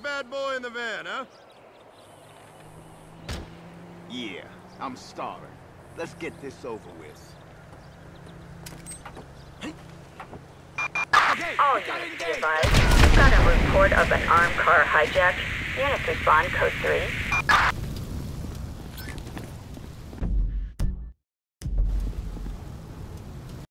bad boy in the van, huh? Yeah, I'm starving. Let's get this over with. All units be advised. We've got a report of an armed car hijack. Units respond code 3.